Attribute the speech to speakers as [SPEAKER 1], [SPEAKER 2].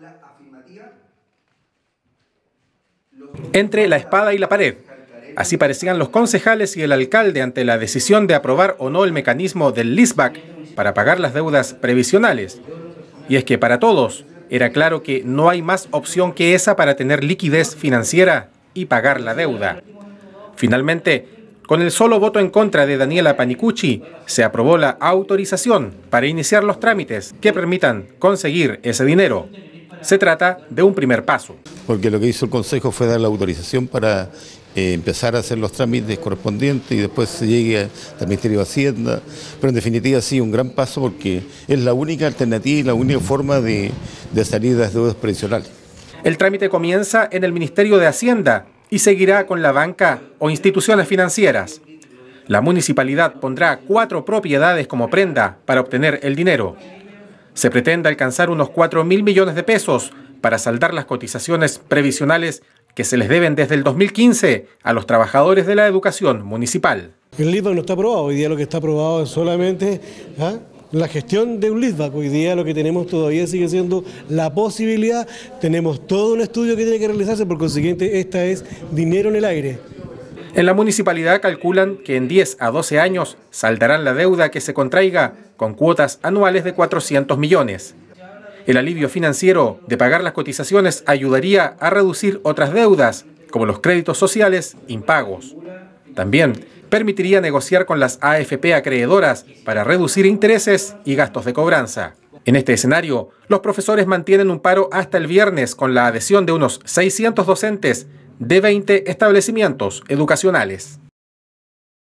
[SPEAKER 1] Entre la espada y la pared. Así parecían los concejales y el alcalde ante la decisión de aprobar o no el mecanismo del leaseback para pagar las deudas previsionales. Y es que para todos era claro que no hay más opción que esa para tener liquidez financiera y pagar la deuda. Finalmente, con el solo voto en contra de Daniela Panicucci, se aprobó la autorización para iniciar los trámites que permitan conseguir ese dinero. Se trata de un primer paso.
[SPEAKER 2] Porque lo que hizo el Consejo fue dar la autorización para empezar a hacer los trámites correspondientes y después se llegue al Ministerio de Hacienda. Pero en definitiva sí, un gran paso porque es la única alternativa y la única forma de salir de las deudas previsionales.
[SPEAKER 1] El trámite comienza en el Ministerio de Hacienda y seguirá con la banca o instituciones financieras. La municipalidad pondrá 4 propiedades como prenda para obtener el dinero. Se pretende alcanzar unos 4.000 millones de pesos para saldar las cotizaciones previsionales que se les deben desde el 2015 a los trabajadores de la educación municipal.
[SPEAKER 3] El leaseback no está aprobado, hoy día lo que está aprobado es solamente la gestión de un leaseback. Hoy día lo que tenemos todavía sigue siendo la posibilidad, tenemos todo un estudio que tiene que realizarse, por consiguiente esta es dinero en el aire.
[SPEAKER 1] En la municipalidad calculan que en 10 a 12 años saldarán la deuda que se contraiga con cuotas anuales de 400 millones. El alivio financiero de pagar las cotizaciones ayudaría a reducir otras deudas, como los créditos sociales impagos. También permitiría negociar con las AFP acreedoras para reducir intereses y gastos de cobranza. En este escenario, los profesores mantienen un paro hasta el viernes con la adhesión de unos 600 docentes de 20 establecimientos educacionales.